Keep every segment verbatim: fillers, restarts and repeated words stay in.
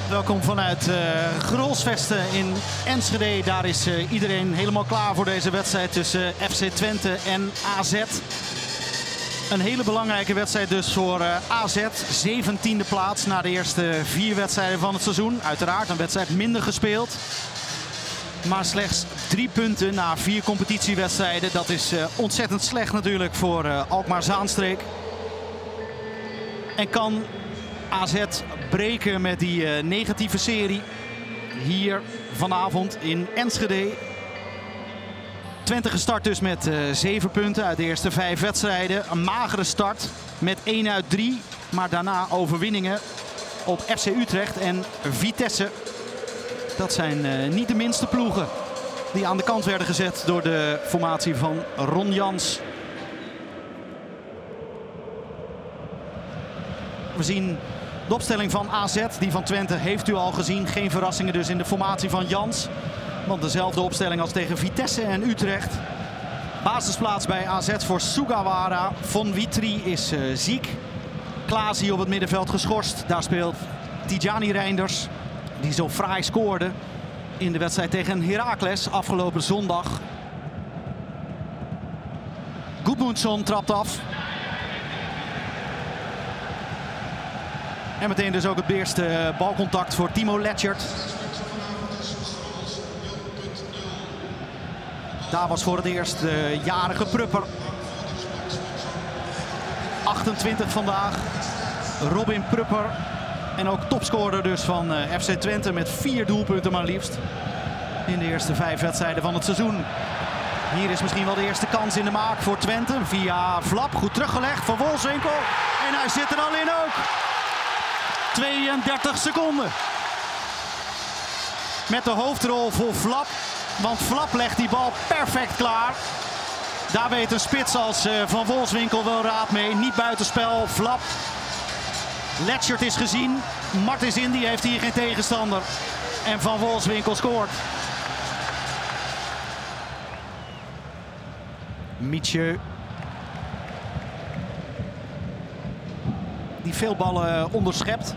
Welkom vanuit uh, Grolsvesten in Enschede. Daar is uh, iedereen helemaal klaar voor deze wedstrijd tussen uh, F C Twente en A Z. Een hele belangrijke wedstrijd dus voor uh, A Z. zeventiende plaats na de eerste vier wedstrijden van het seizoen. Uiteraard een wedstrijd minder gespeeld. Maar slechts drie punten na vier competitiewedstrijden. Dat is uh, ontzettend slecht natuurlijk voor uh, Alkmaar-Zaanstreek. En kan A Z breken met die uh, negatieve serie hier vanavond in Enschede. Twente gestart dus met uh, zeven punten uit de eerste vijf wedstrijden. Een magere start met één uit drie. Maar daarna overwinningen op F C Utrecht en Vitesse. Dat zijn uh, niet de minste ploegen die aan de kant werden gezet door de formatie van Ron Jans. We zien de opstelling van A Z, die van Twente heeft u al gezien. Geen verrassingen dus in de formatie van Jans. Want dezelfde opstelling als tegen Vitesse en Utrecht. Basisplaats bij A Z voor Sugawara. Von Witry is uh, ziek. Klaasie op het middenveld geschorst. Daar speelt Tidjani Reinders, die zo fraai scoorde in de wedstrijd tegen Heracles afgelopen zondag. Gudmundsson trapt af. En meteen dus ook het eerste balcontact voor Timo Letchert. Daar was voor het eerst de jarige Prupper. achtentwintig vandaag. Robin Prupper. En ook topscorer dus van F C Twente met vier doelpunten maar liefst. In de eerste vijf wedstrijden van het seizoen. Hier is misschien wel de eerste kans in de maak voor Twente. Via Flap, goed teruggelegd van Wolfswinkel. En hij zit er al in ook. tweeëndertig seconden. Met de hoofdrol voor Flap. Want Flap legt die bal perfect klaar. Daar weet een spits als Van Wolfswinkel wel raad mee. Niet buitenspel, Flap. Letchert is gezien. Martins Indy heeft hier geen tegenstander. En Van Wolfswinkel scoort. Mietje. Die veel ballen onderschept.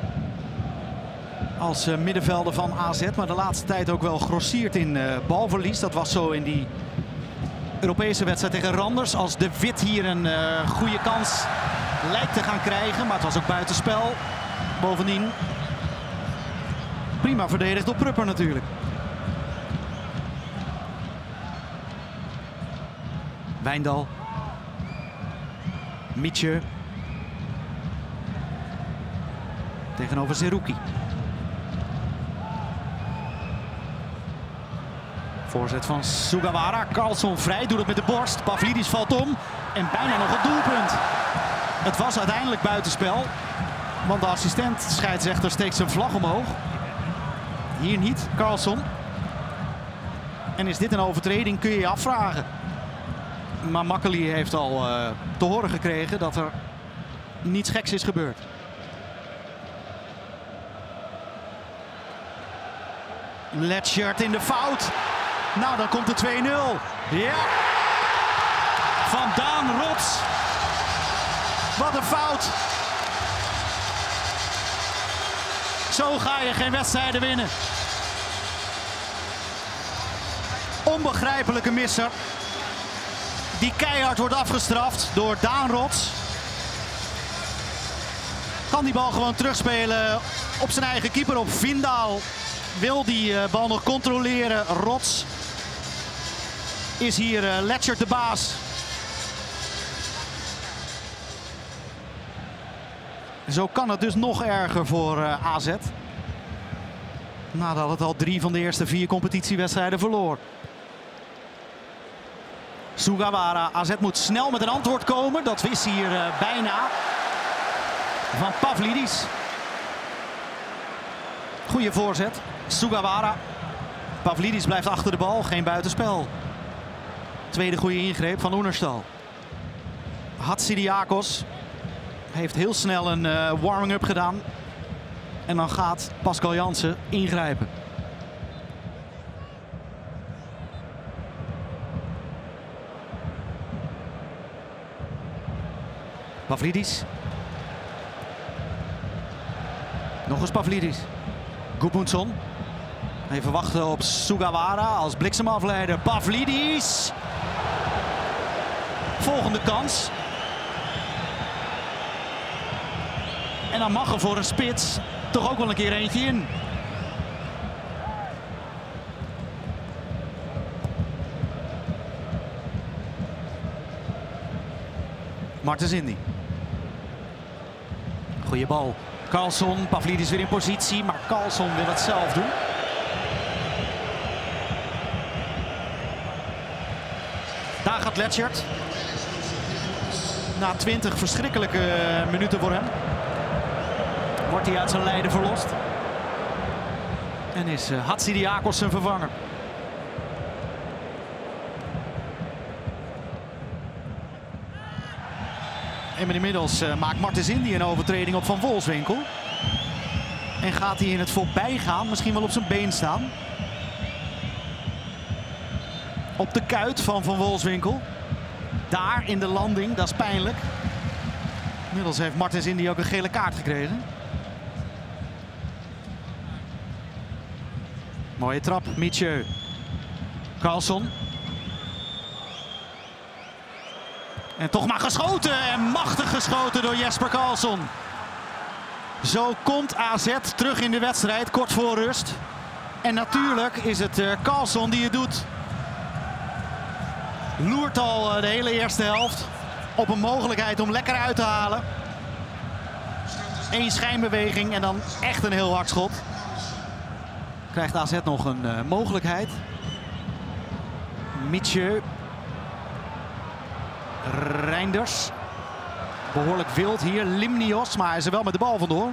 Als uh, middenvelder van A Z. Maar de laatste tijd ook wel grossiert in uh, balverlies. Dat was zo in die Europese wedstrijd tegen Randers. Als De Wit hier een uh, goede kans lijkt te gaan krijgen. Maar het was ook buitenspel. Bovendien prima verdedigd door Prupper natuurlijk. Wijndal. Mietje. Tegenover Zerouki. Voorzet van Sugawara. Carlson vrij, doet het met de borst. Pavlidis valt om. En bijna nog het doelpunt. Het was uiteindelijk buitenspel. Want de assistent scheidsrechter steekt zijn vlag omhoog. Hier niet, Carlson. En is dit een overtreding, kun je je afvragen. Maar Makkeli heeft al uh, te horen gekregen dat er niets geks is gebeurd. Letchert in de fout. Nou, dan komt de twee nul. Ja. Van Daan Rots. Wat een fout. Zo ga je geen wedstrijden winnen. Onbegrijpelijke misser. Die keihard wordt afgestraft door Daan Rots. Kan die bal gewoon terugspelen op zijn eigen keeper, op Vindaal. Wil die uh, bal nog controleren. Rots is hier uh, Letchert de baas. Zo kan het dus nog erger voor uh, A Z. Nadat het al drie van de eerste vier competitiewedstrijden verloor. Sugawara, A Z moet snel met een antwoord komen. Dat wist hier uh, bijna. Van Pavlidis. Goeie voorzet. Sugawara. Pavlidis blijft achter de bal. Geen buitenspel. Tweede goede ingreep van Oenerstal. Hatsidiakos heeft heel snel een uh, warming-up gedaan. En dan gaat Pascal Jansen ingrijpen. Pavlidis. Nog eens Pavlidis. Gudmundsson. Even wachten op Sugawara als bliksemafleider. Pavlidis. Volgende kans. En dan mag er voor een spits toch ook wel een keer eentje in. Martens Indy. Goeie bal. Karlsson, Pavlidis weer in positie, maar Karlsson wil het zelf doen. Daar gaat Letchert. Na twintig verschrikkelijke minuten voor hem. Wordt hij uit zijn lijden verlost. En is uh, Hatzidiakos zijn vervanger. En inmiddels uh, maakt Martens Indy een overtreding op Van Wolfswinkel. En gaat hij in het voorbijgaan misschien wel op zijn been staan. Op de kuit van Van Wolfswinkel. Daar in de landing, dat is pijnlijk. Inmiddels heeft Martens Indy ook een gele kaart gekregen. Mooie trap, Mietje. Karlsson. En toch maar geschoten en machtig geschoten door Jesper Karlsson. Zo komt A Z terug in de wedstrijd, kort voor rust. En natuurlijk is het uh, Karlsson die het doet. Loert al uh, de hele eerste helft op een mogelijkheid om lekker uit te halen. Eén schijnbeweging en dan echt een heel hard schot. Krijgt A Z nog een uh, mogelijkheid. Mietje. Reinders. Behoorlijk wild hier. Limnios, maar hij is er wel met de bal vandoor.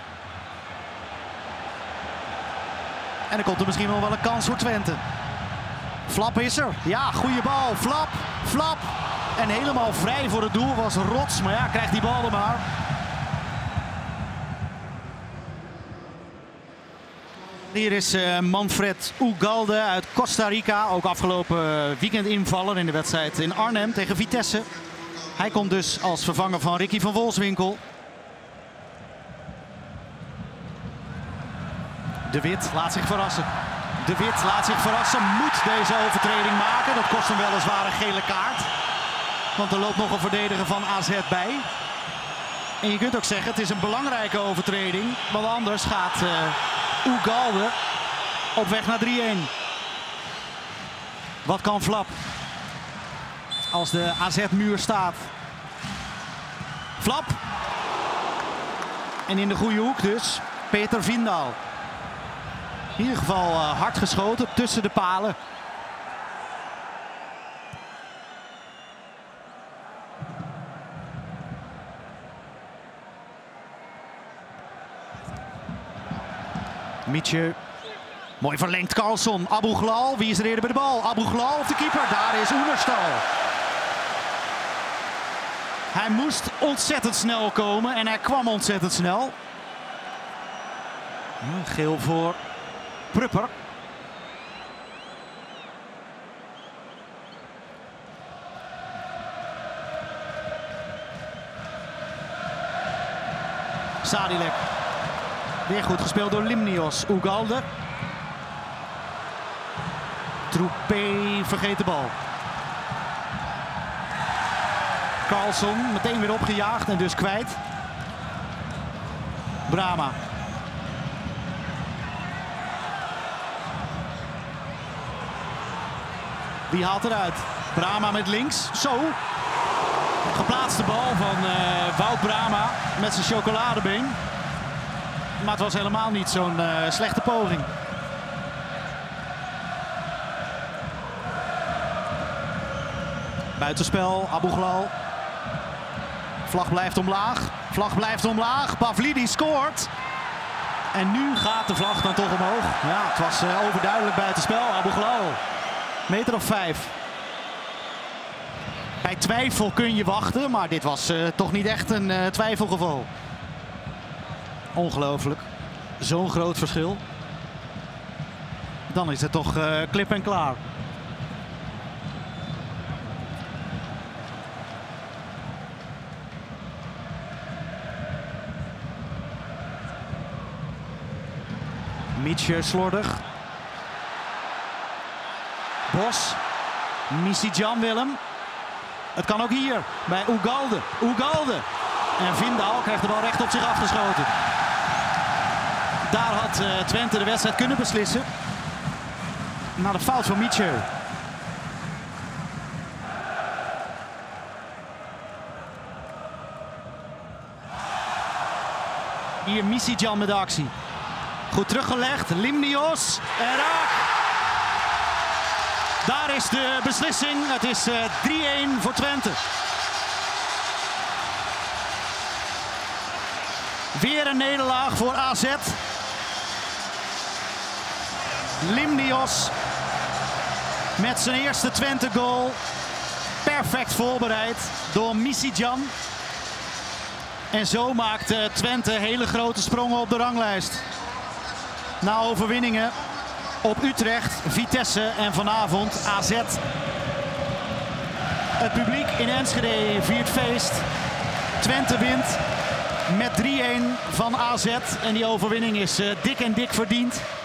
En dan komt er misschien wel wel een kans voor Twente. Flap is er. Ja, goede bal. Flap, Flap. En helemaal vrij voor het doel was Rots. Maar ja, krijgt die bal er maar. Hier is uh, Manfred Ugalde uit Costa Rica. Ook afgelopen weekend invaller in de wedstrijd in Arnhem tegen Vitesse. Hij komt dus als vervanger van Ricky van Wolfswinkel. De Wit laat zich verrassen. De Wit laat zich verrassen. Moet deze overtreding maken. Dat kost hem weliswaar een gele kaart. Want er loopt nog een verdediger van A Z bij. En je kunt ook zeggen, het is een belangrijke overtreding. Want anders gaat uh, Ugalde op weg naar drie-een. Wat kan Flap? Als de A Z-muur staat. Flap. En in de goede hoek dus Peter Vindaal. In ieder geval uh, hard geschoten tussen de palen. Mietje. Mooi verlengd Karlsson. Abu Ghlal. Wie is er eerder bij de bal? Abu Ghlal of de keeper? Daar is Oenerstal. Hij moest ontzettend snel komen en hij kwam ontzettend snel. Geel voor Prupper. Sadilek. Weer goed gespeeld door Limnios. Ugalde. Troepé vergeet de bal. Karlsson meteen weer opgejaagd en dus kwijt. Brama. Wie haalt eruit? Brama met links. Zo. Geplaatste bal van uh, Wout Brama met zijn chocoladebeen. Maar het was helemaal niet zo'n uh, slechte poging. Buitenspel, Abu Ghlal. Vlag blijft omlaag. Vlag blijft omlaag. Pavlidis scoort. En nu gaat de vlag dan toch omhoog. Ja, het was uh, overduidelijk buitenspel. Abu Ghlal. Meter of vijf. Bij twijfel kun je wachten, maar dit was uh, toch niet echt een uh, twijfelgeval. Ongelooflijk. Zo'n groot verschil. Dan is het toch uh, klip en klaar. Mitscher slordig. Bos. Missidjan Willem. Het kan ook hier bij Ugalde. Ugalde. En Vindal krijgt de bal recht op zich afgeschoten. Daar had uh, Twente de wedstrijd kunnen beslissen. Na de fout van Mitscher. Hier Missidjan met de actie. Goed teruggelegd. Limnios. En raak. Daar is de beslissing. Het is uh, drie-een voor Twente. Weer een nederlaag voor A Z. Limnios met zijn eerste Twente goal. Perfect voorbereid door Missidjan. En zo maakt uh, Twente hele grote sprongen op de ranglijst. Na overwinningen op Utrecht, Vitesse en vanavond A Z. Het publiek in Enschede viert feest. Twente wint met drie-een van A Z. En die overwinning is uh, dik en dik verdiend.